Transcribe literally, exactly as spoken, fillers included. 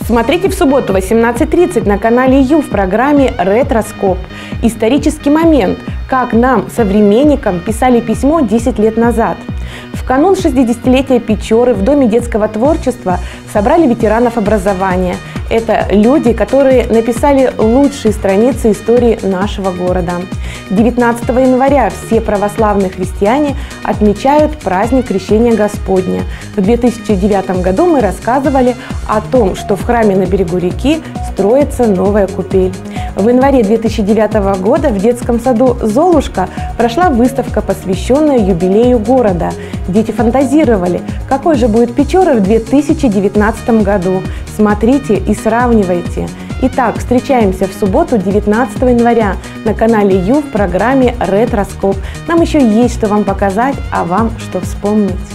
Смотрите в субботу восемнадцать тридцать на канале Ю в программе «Ретроскоп». Исторический момент, как нам, современникам, писали письмо десять лет назад. В канун шестидесятилетия Печоры в Доме детского творчества собрали ветеранов образования. Это люди, которые написали лучшие страницы истории нашего города. девятнадцатого января все православные христиане отмечают праздник Крещения Господня. В две тысячи девятом году мы рассказывали о том, что в храме на берегу реки строится новая купель. В январе две тысячи девятого года в детском саду «Золушка» прошла выставка, посвященная юбилею города. Дети фантазировали, какой же будет Печора в две тысячи девятнадцатом году. Смотрите и сравнивайте. Итак, встречаемся в субботу девятнадцатого января на канале Ю в программе «Ретроскоп». Нам еще есть что вам показать, а вам что вспомнить.